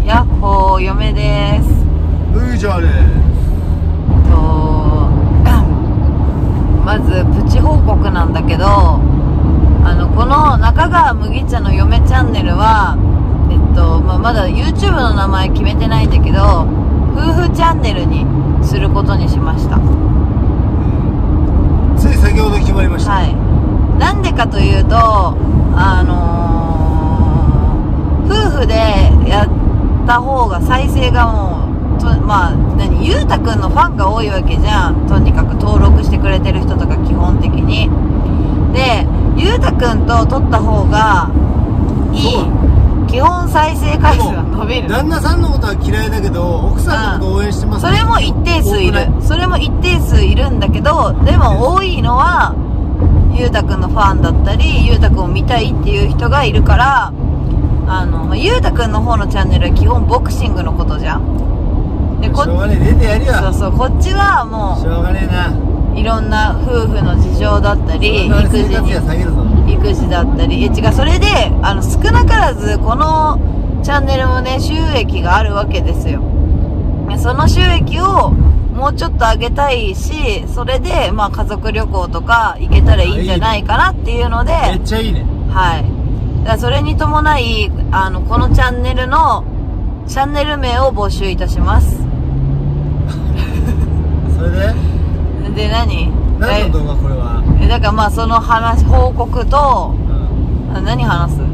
やっほー、嫁です。 ルイジャーです。 まずプチ報告なんだけど、この中川麦茶の嫁チャンネルはまだ YouTube の名前決めてないんだけど、夫婦チャンネルにすることにしました。 つい先ほど決まりました。 はい。なんでかというと、夫婦でやった方が再生がもうゆうたくんのファンが多いわけじゃん。とにかく登録してくれてる人とか基本的に。で、ゆうたくんと撮った方がいい。基本再生回数が伸びる。 旦那さんのことは嫌いだけど、奥さんのこと応援してます、 それも一定数いる。それも一定数いるんだけど、でも多いのはゆうたくんのファンだったり、ゆうたくんを見たいっていう人がいるから、ゆうたくんの方のチャンネルは基本ボクシングのことじゃん。で、 しょうがねえ、出てやるよ。 そうそう、こっちはもうしょうがねえな。 いろんな夫婦の事情だったり、育児だったり、違う、それで少なからずこのチャンネルもね、収益があるわけですよ。その収益をもうちょっと上げたいし、それで家族旅行とか行けたらいいんじゃないかなっていうので、 めっちゃいいね。 はい。だからそれに伴いこのチャンネルのチャンネル名を募集いたします。 それで何の動画これは。 だからその話、報告と、何話す？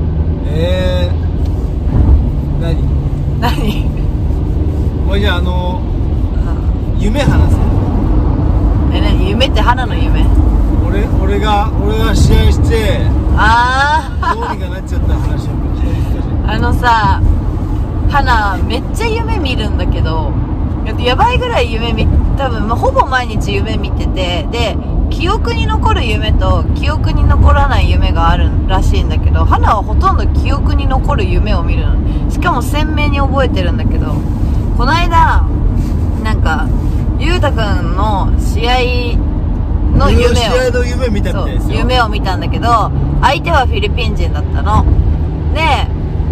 何もうじゃあ夢話す。 夢って花の夢？ 俺が試合して、 どうにかなっちゃった話をさ、花めっちゃ夢見るんだけど、やばいぐらい多分ほぼ毎日夢見てて、で記憶に残る夢と記憶に残らない夢があるらしいんだけど、花はほとんど記憶に残る夢を見るの。しかも鮮明に覚えてるんだけど、この間ゆうたくんの試合の夢見たみたいですよ。 夢を見たんだけど、相手はフィリピン人だったので、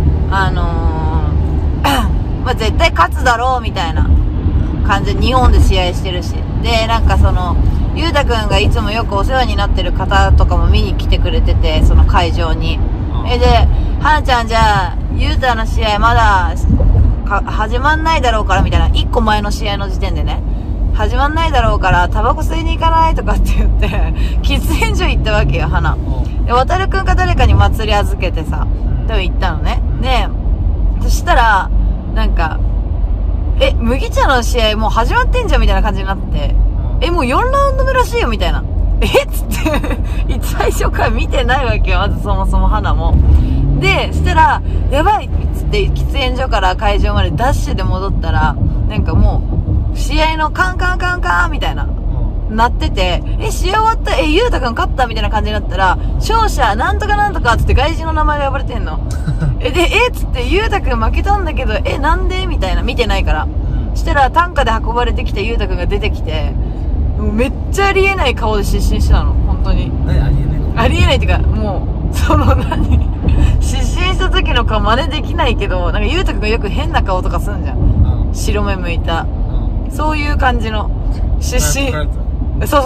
絶対勝つだろうみたいな感じで日本で試合してるし、でゆうたくんがいつもよくお世話になってる方とかも見に来てくれてて、その会場に。で、はなちゃん、じゃあゆうたの試合まだ始まんないだろうからみたいな、1個前の試合の時点でね、始まんないだろうからタバコ吸いに行かないとかって言って喫煙所行ったわけよ、花で。渡るくんか誰かに祭り預けてさ、多分行ったのね。で、そしたら麦茶の試合もう始まってんじゃんみたいな感じになって、もう4ラウンド目らしいよみたいな。っつって最初から見てないわけよ、まずそもそも花も。で、したらやばいっつって喫煙所から会場までダッシュで戻ったら、もう試合のカンカンカンカンみたいななってて、試合終わった、ゆうたくん勝ったみたいな感じになったら、勝者なんとかなんとかっつって外人の名前が呼ばれてんの。で、つってゆうたくん負けたんだけど、なんでみたいな、見てないから。したら担架で運ばれてきてゆうたくんが出てきて、もうめっちゃありえない顔で失神したの、本当に。ありえないっていうか、もう失神した時の顔真似できないけど、ゆうたくんがよく変な顔とかすんじゃん。白目向いた。そういう感じの失神。そう、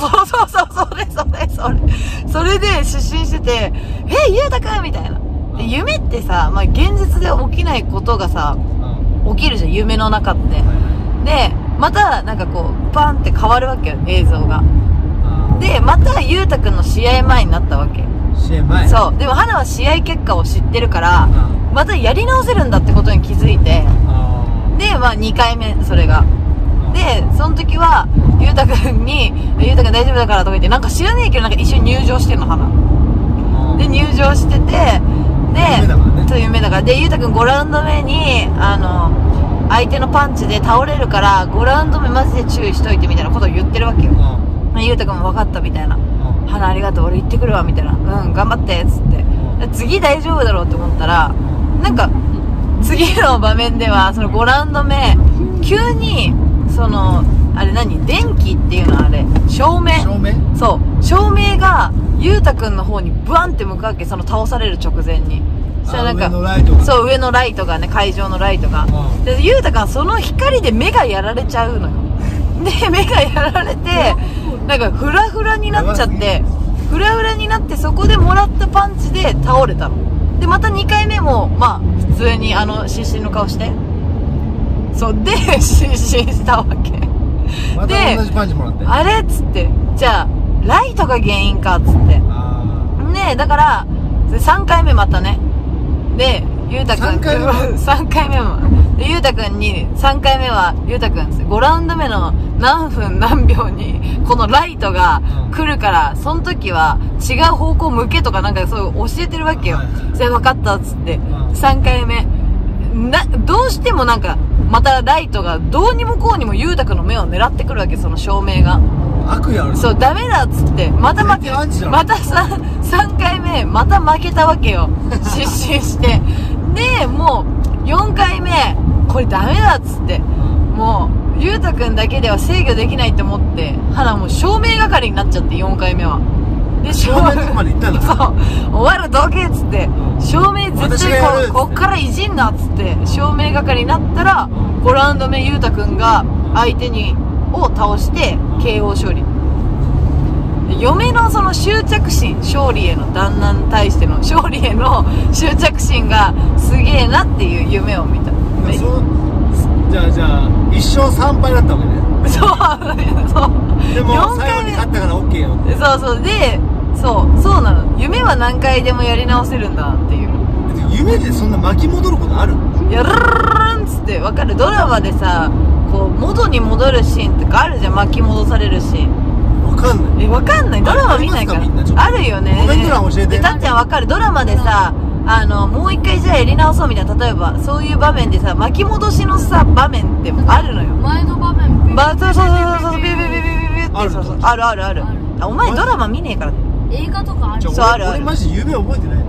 それで失神してて、ゆうたくんみたいな。で、夢ってさ、現実で起きないことがさ、起きるじゃん、夢の中って。で、またバンって変わるわけよ、映像が。で、またゆうたくんの試合前になったわけ。 試合前？ そう。でも花は試合結果を知ってるから、またやり直せるんだってことに気づいて、で、2回目、それが。で、その時はゆうたくんに、ゆうたくん大丈夫だからとか言って、知らねえけど一緒に入場してんの、花で。入場してて、で、夢だから。で、ゆうたくん5ラウンド目に相手のパンチで倒れるから5ラウンド目マジで注意しといてみたいなことを言ってるわけよ。ゆうたくんも分かったみたいな。花ありがとう、俺行ってくるわみたいな。頑張ってっつって、次大丈夫だろうって思ったら、次の場面ではその5ラウンド目急に電気っていうの、あれ照明、そう、照明がゆうたくんの方にブワンって向くわけ、その倒される直前に。 そしたらなんか、 上のライトがそう、上のライトがね、会場のライトが。で、ゆうたくんはその光で目がやられちゃうのよ。で、目がやられて、なんかフラフラになっちゃって、フラフラになってそこでもらったパンチで倒れたの。で、また2回目も、まあ、普通に失神の顔して。そう、で、失神したわけ。 また同じパンチもらって。 あれっつって、じゃあ、ライトが原因かっつって。ねえ、だから、3回目またね。で、ゆうたくん、3回目も。で、ゆうたくんに、3回目は、ゆうたくん、5ラウンド目の何分何秒に、このライトが来るから、その時は違う方向向けとかなんかそう教えてるわけよ。それ分かったっつって。3回目。どうしてもなんか、またライトがどうにもこうにもゆうたくんの目を狙ってくるわけ、その照明が。 悪意ある。 そう、ダメだっつって、また3回目、また負けたわけよ。失神して。で、もう、4回目、これダメだっつって、もう、ゆうたくんだけでは制御できないと思って、花もう照明係になっちゃって、4回目は。で、 照明のとこまで行ったんだ。 そう、終わるどけっつって、照明絶対こっからいじんなっつって、照明係になったら、5ラウンド目ゆうたくんが相手を倒して KO 勝利。嫁のその執着心、勝利への旦那に対しての勝利への執着心がすげえなっていう夢を見た。 じゃあ1勝3敗だったわけね。 そう、 でも最後に勝ったから OK よって。 そうで、そうなの。夢は何回でもやり直せるんだっていう。 夢でそんな巻き戻ることある？ やるーんっつってわかる。ドラマでさ、こう元に戻るシーンとかあるじゃん。巻き戻されるシーン。わかんない。ドラマ見ないから。あるよね。 コメント欄教えて。 たっちゃんわかる。ドラマでさ、もう一回じゃあやり直そうみたいな。例えばそういう場面でさ、巻き戻しのさ場面ってあるのよ。 前の場面。 そうビュービューそうある。お前ドラマ見ねえから。 映画とかある。 そうある。 俺マジ夢覚えてない。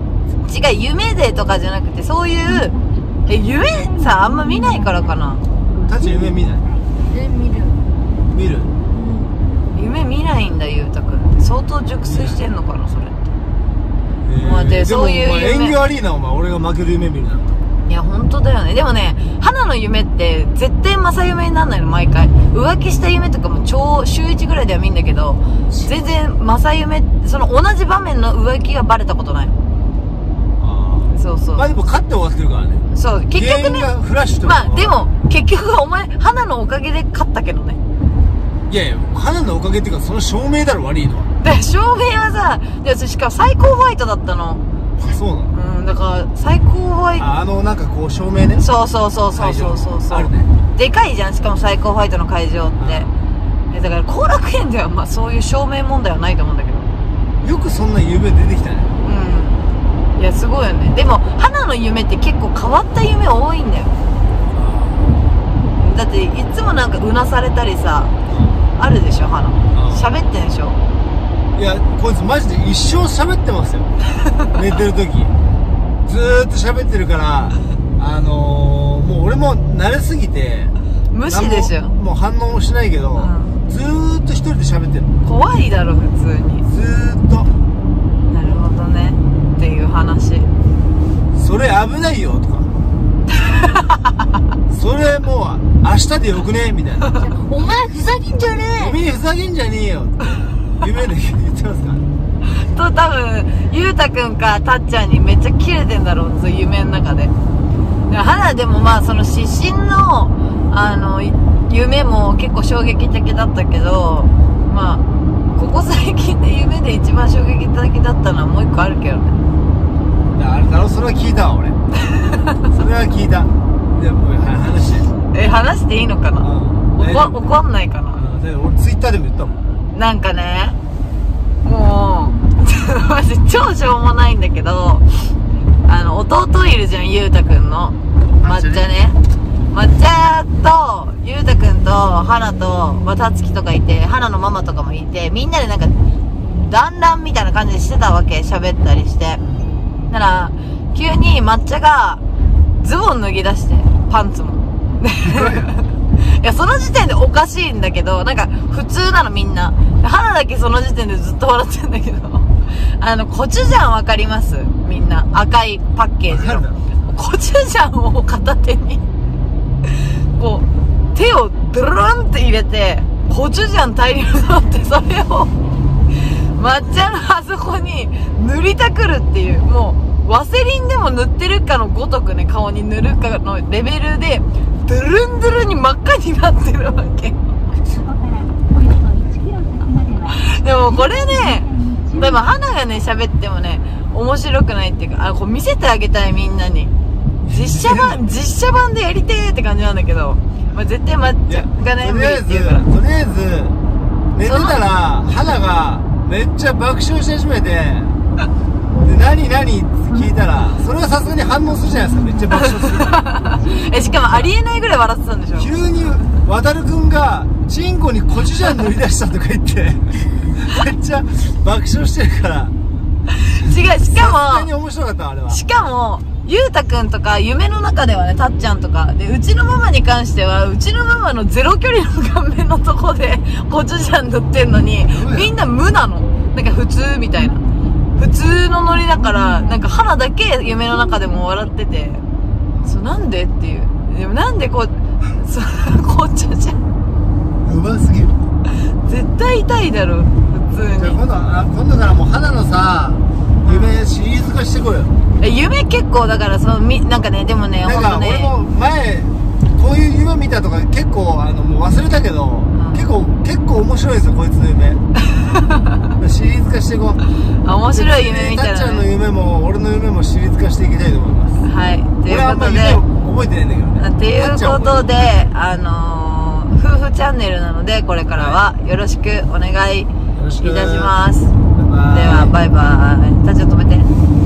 違う、夢でとかじゃなくて、そういう夢さあんま見ないからかな。 たっちゃん夢見ない？見る。 夢見ないんだ、ゆうたくん。相当熟睡してんのかな、それって。 でもそういう夢。 演技悪いな、お前。俺が負ける夢見るなんて。 いや、本当だよね。でもね、花の夢って絶対正夢になんないの、毎回。浮気した夢とかも週1ぐらいでは見んだけど、全然正夢、その同じ場面の浮気がバレたことないの。そう。 まあでも勝って終わってるからね。 そう、結局ね。 フラッシュとか。 まあでも、結局お前、花のおかげで勝ったけどね。 いや、花のおかげっていうか、その照明だろ、悪いのは。 で、照明はさ、しかも最高ホワイトだったの。 あ、そうなの？ だから、最高ホワイト。 なんかこう、照明ね。 そう。 あるね。 でかいじゃん、しかも最高ホワイトの会場って。だから、後楽園では、まあ、そういう照明問題はないと思うんだけど。 よくそんな夢出てきたね。 いや、すごいよね。でも、花の夢って結構変わった夢多いんだよ。だって、いつもなんかうなされたりさ、あるでしょ、花。喋ってんでしょ。 いや、こいつマジで一生喋ってますよ。寝てる時ずーっと喋ってるから、もう俺も慣れすぎて無視でしょ。 もう反応もしないけど、ずーっと一人で喋ってる。 怖いだろ、普通に。 ずーっと。 なるほどねっていう話。 それ危ないよとかそれもう明日でよくねみたいな。 お前ふざけんじゃねえ。 おめえふざけんじゃねえよ夢で言ってますかと、多分ゆうたくんかたっちゃんにめっちゃキレてんだろう、そう夢の中で。花でもまあその失神の夢も結構衝撃的だったけど、まあここ最近で夢で一番衝撃的だったのはもう一個あるけどね。 あれだろ、それは聞いたわ俺それは聞いた。でも話して話していいのかな。怒んないかな。 俺ツイッターでも言ったもん。 なんかね、もうマジ超しょうもないんだけど、弟いるじゃん、ゆうたくんの抹茶ね。抹茶とゆうたくんと花とたつきとかいて、花のママとかもいて、みんなでなんか団らんみたいな感じでしてたわけ。喋ったりして。だから急に抹茶がズボン脱ぎ出して、パンツもいや、その時点でおかしいんだけど、なんか普通なのみんな。花だけその時点でずっと笑ってんだけどコチュジャンわかります？みんな。赤いパッケージの。コチュジャンを片手に、こう、手をドロロンって入れて、コチュジャン大量になって、それを、抹茶のあそこに塗りたくるっていう、もう、ワセリンでも塗ってるかのごとくね、顔に塗るかのレベルで、ドゥルンドゥルンに真っ赤になってるわけ。でもこれね、でも花がね、喋ってもね、面白くないっていうか、こう見せてあげたいみんなに。実写版でやりてーって感じなんだけど、まあ、絶対抹茶がね、無理って言うから。 とりあえず、寝てたら、花がめっちゃ爆笑し始めて、で、何って聞いたら、それはさすがに反応するじゃないですか、めっちゃ爆笑する。 しかもありえないぐらい笑ってたんでしょ。 急に、渡るくんが、チンコにコチュジャン塗り出したとか言って、めっちゃ爆笑してるから。 違う、しかも、 さすがに面白かった、あれは。 しかも、ゆうたくんとか、夢の中ではね、たっちゃんとか、で、うちのママに関しては、うちのママのゼロ距離の顔面のとこで、コチュジャン塗ってんのに、みんな無なの。なんか普通みたいな。普通のノリだから、なんか花だけ夢の中でも笑ってて、そう、なんでっていう。でもなんでコチュジャン。 うますぎる。 絶対痛いだろ、普通に。 じゃあ今度からもう花のさ、夢シリーズ化してこいよ。 夢結構だからなんかね、でもね、 なんか俺も前こういう夢見たとか結構もう忘れたけど、結構面白いですよこいつの夢。シリーズ化していこう。 面白い夢見たら、ね、 たっちゃんの夢も俺の夢もシリーズ化していきたいと思います。 はい、ということで、 俺あんま夢覚えてないんだけどね。 っていうことで、夫婦チャンネルなので、これからはよろしくお願いいたします。ではバイバイ。たっちゃん止めて。